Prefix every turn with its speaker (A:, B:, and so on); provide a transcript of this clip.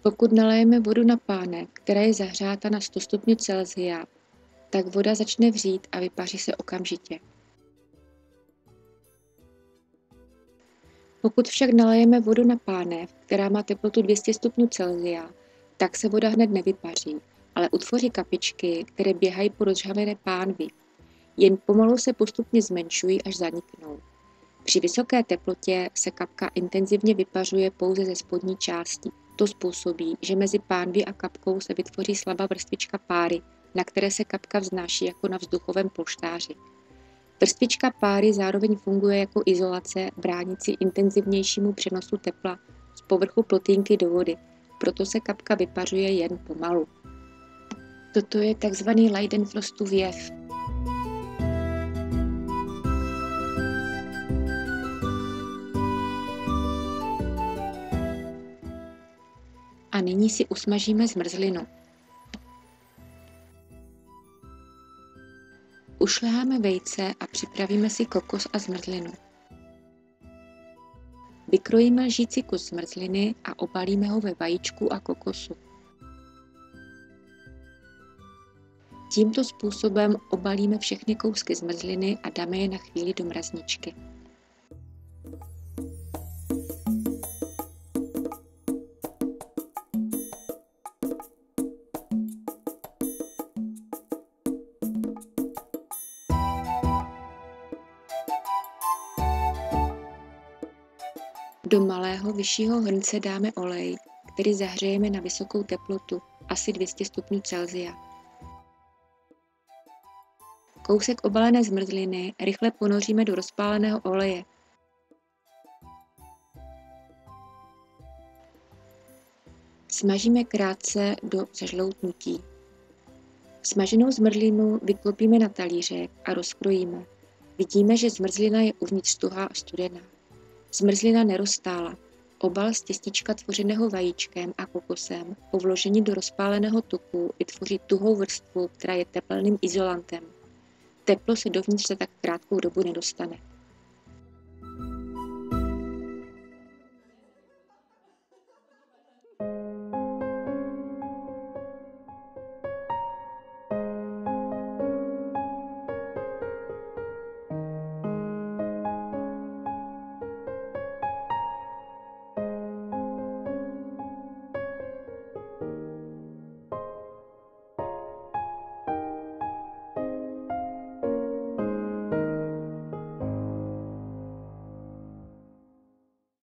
A: Pokud nalejeme vodu na pánev, která je zahřáta na 100 stupňů Celsia, tak voda začne vřít a vypaří se okamžitě. Pokud však nalejeme vodu na pánev, která má teplotu 200 stupňů Celsia, tak se voda hned nevypaří, ale utvoří kapičky, které běhají po rozžhavené pánvi. Jen pomalu se postupně zmenšují, až zaniknou. Při vysoké teplotě se kapka intenzivně vypařuje pouze ze spodní části. To způsobí, že mezi pánví a kapkou se vytvoří slabá vrstvička páry, na které se kapka vznáší jako na vzduchovém polštáři. Vrstvička páry zároveň funguje jako izolace, bránící intenzivnějšímu přenosu tepla z povrchu plotínky do vody, proto se kapka vypařuje jen pomalu. Toto je tzv. Leidenfrostův jev. A nyní si usmažíme zmrzlinu. Ušleháme vejce a připravíme si kokos a zmrzlinu. Vykrojíme lžíci kus zmrzliny a obalíme ho ve vajíčku a kokosu. Tímto způsobem obalíme všechny kousky zmrzliny a dáme je na chvíli do mrazničky. Do malého vyššího hrnce dáme olej, který zahřejeme na vysokou teplotu, asi 200 stupňů Celsia. Kousek obalené zmrzliny rychle ponoříme do rozpáleného oleje. Smažíme krátce do zežloutnutí. Smaženou zmrzlinu vyklopíme na talířek a rozkrojíme. Vidíme, že zmrzlina je uvnitř tuhá a studená. Zmrzlina neroztála. Obal z těstíčka tvořeného vajíčkem a kokosem po vložení do rozpáleného tuku vytvoří tuhou vrstvu, která je tepelným izolantem. Teplo se dovnitř za tak krátkou dobu nedostane.